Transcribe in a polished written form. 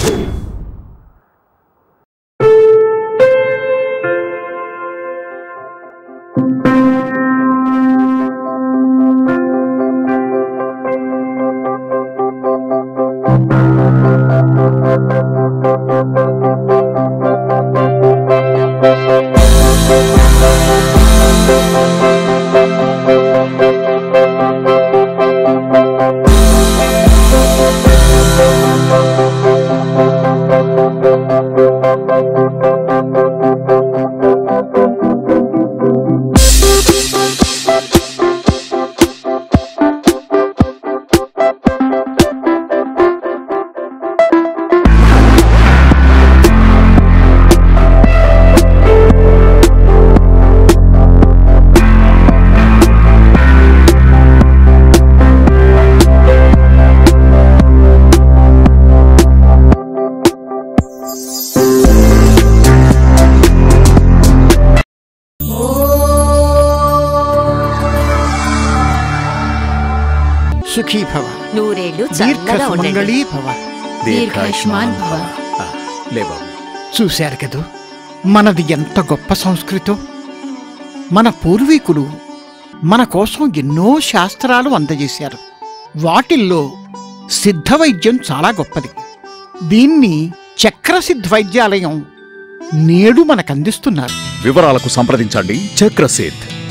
సుఖీ భవ, నూరేళ్లు దీర్ఘసుమంగళీ భవ, దీర్ఘాయుష్మాన్ భవ. చూశారు కదూ మనది ఎంత గొప్ప సంస్కృతో. మన పూర్వీకులు మన కోసం ఎన్నో శాస్త్రాలు అందజేశారు. వాటిల్లో సిద్ధవైద్యం చాలా గొప్పది. దీన్ని చక్రసిద్ధ వైద్యాలయం నేడు మనకందిస్తున్నారు. వివరాలకు సంప్రదించండి చక్రసిద్ధ్.